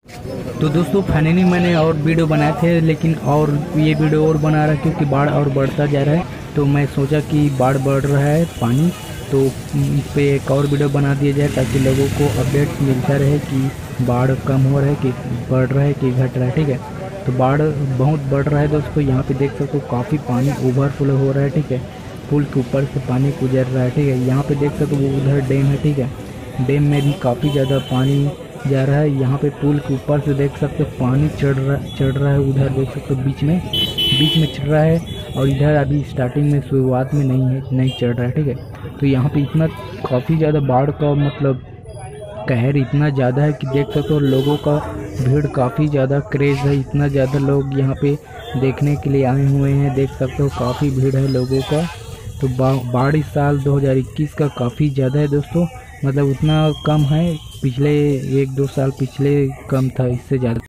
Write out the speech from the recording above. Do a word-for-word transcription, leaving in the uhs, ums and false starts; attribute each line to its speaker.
Speaker 1: तो दोस्तों फाइनली मैंने और वीडियो बनाए थे, लेकिन और ये वीडियो और बना रहा है क्योंकि बाढ़ और बढ़ता जा रहा है। तो मैं सोचा कि बाढ़ बढ़ रहा है पानी, तो इस पर एक और वीडियो बना दिया जाए ताकि लोगों को अपडेट्स मिलता रहे कि बाढ़ कम हो रहा है कि बढ़ रहा है कि घट रहा है। ठीक है, तो बाढ़ बहुत बढ़ रहा है दोस्तों। यहाँ पे देख सकते हो काफ़ी पानी ओवरफ्लो हो रहा है। ठीक है, पुल के ऊपर से पानी गुजर रहा है। ठीक है, यहाँ पे देख सकते हो उधर डैम है। ठीक है, डैम में भी काफ़ी ज़्यादा पानी जा रहा है। यहाँ पे पुल के ऊपर से देख सकते हो पानी चढ़ रहा चढ़ रहा है। उधर देख सकते हो बीच में बीच में चढ़ रहा है, और इधर अभी स्टार्टिंग में शुरुआत में नहीं है, नहीं चढ़ रहा है। ठीक है, तो यहाँ पे इतना काफ़ी ज़्यादा बाढ़ का मतलब कहर इतना ज़्यादा है कि देख सकते हो लोगों का भीड़ काफ़ी ज़्यादा क्रेज़ है। इतना ज़्यादा लोग यहाँ पे देखने के लिए आए हुए हैं। देख सकते हो काफ़ी भीड़ है लोगों का। तो बाढ़ इस साल दो हज़ार इक्कीस का काफ़ी ज़्यादा है दोस्तों, मतलब उतना कम है। पिछले एक दो साल पिछले कम था, इससे ज़्यादा